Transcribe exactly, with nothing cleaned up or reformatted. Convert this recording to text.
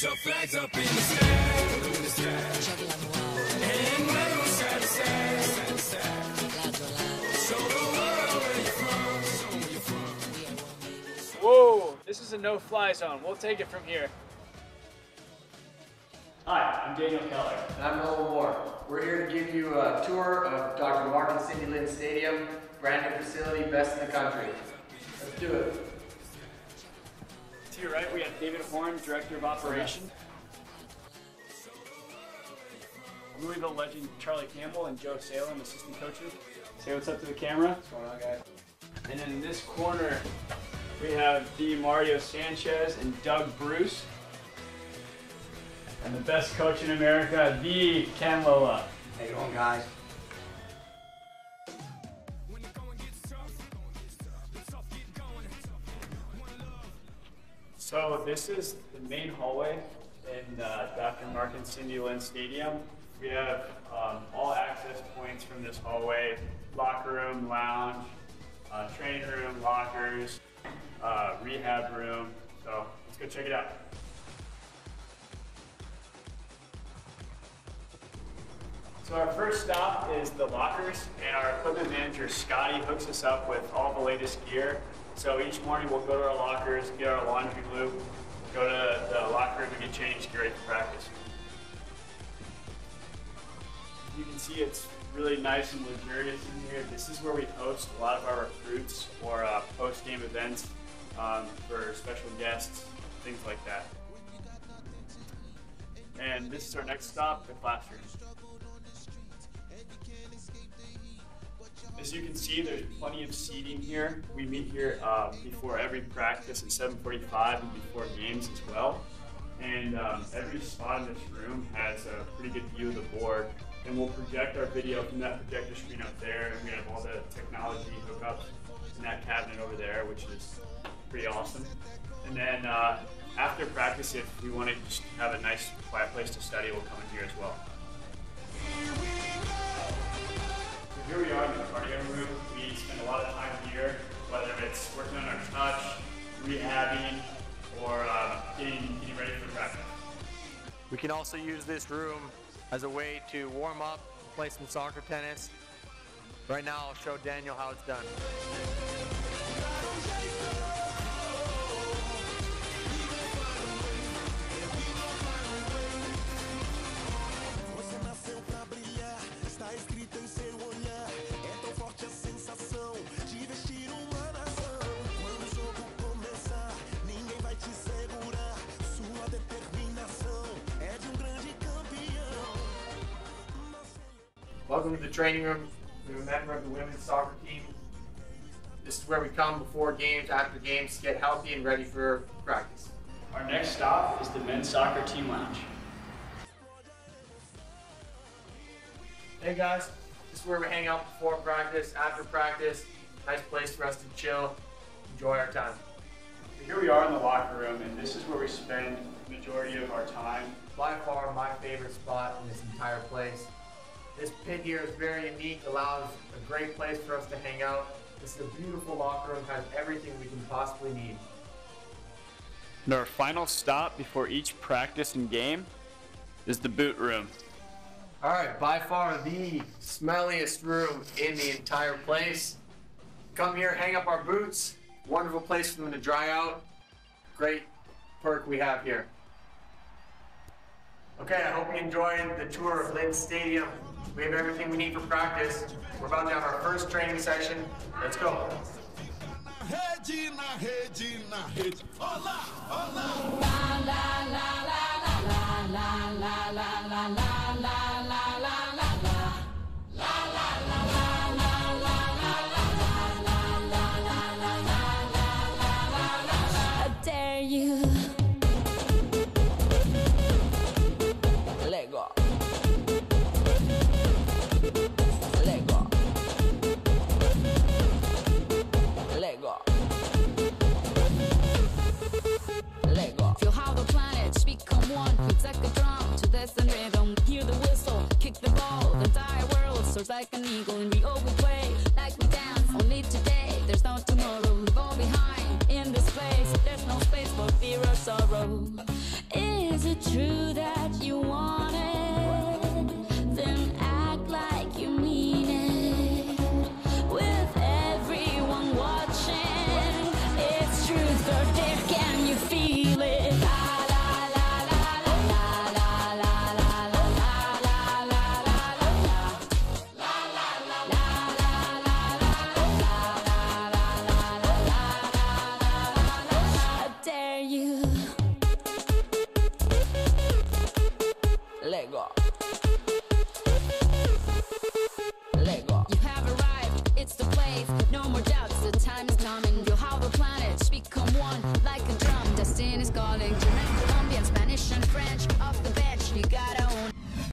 Put your flags up in the sky, in the sky. And wave side to side, side to side. Show the world where you're from, show them where you're from. Whoa, this is a no-fly zone. We'll take it from here. Hi, I'm Daniel Keller. And I'm Noel Moore. We're here to give you a tour of Doctor Mark and Cindy Lynn Stadium, brand new facility, best in the country. Let's do it. To your right, we have David Horn, Director of Operations. Louisville legend Charlie Campbell and Joe Salem, assistant coaches. Say what's up to the camera. What's going on, guys? And then in this corner, we have D. Mario Sanchez and Doug Bruce. And the best coach in America, the Ken Lola. How you doing, guys? So this is the main hallway in uh, Doctor Mark and Cindy Lynn Stadium. We have um, all access points from this hallway: locker room, lounge, uh, training room, lockers, uh, rehab room. So let's go check it out. So our first stop is the lockers, and our equipment manager, Scotty, hooks us up with all the latest gear. So each morning we'll go to our lockers, get our laundry loop, go to the locker room and get changed, get ready for practice. You can see it's really nice and luxurious in here. This is where we host a lot of our recruits or uh, post-game events um, for special guests, things like that. And this is our next stop, the classroom. As you can see, there's plenty of seating here. We meet here uh, before every practice at seven forty-five and before games as well. And um, every spot in this room has a pretty good view of the board. And we'll project our video from that projector screen up there, and we have all the technology hookups in that cabinet over there, which is pretty awesome. And then uh, after practice, if we want to just have a nice, quiet place to study, we'll come in here as well. So here we are in the cardio room. We spend a lot of time here, whether it's working on our touch, rehabbing, or uh, getting, getting ready for practice. We can also use this room as a way to warm up, play some soccer tennis. Right now I'll show Daniel how it's done. Welcome to the training room. We're a member of the women's soccer team. This is where we come before games, after games, to get healthy and ready for practice. Our next stop is the men's soccer team lounge. Hey guys, this is where we hang out before practice, after practice. Nice place for us to chill, enjoy our time. Here we are in the locker room, and this is where we spend the majority of our time. By far my favorite spot in this entire place. This pit here is very unique, allows a great place for us to hang out. This is a beautiful locker room, has everything we can possibly need. And our final stop before each practice and game is the boot room. All right, by far the smelliest room in the entire place. Come here, hang up our boots. Wonderful place for them to dry out. Great perk we have here. Okay, I hope you enjoyed the tour of Lynn Stadium. We have everything we need for practice. We're about to have our first training session. Let's go. Rede na rede na rede. Olá, olá. La la la la la la la la la la la la la la. Like an eagle and we all will play like we dance. Only today, there's no tomorrow. Leave all behind in this place. There's no space for fear or sorrow. Is it calling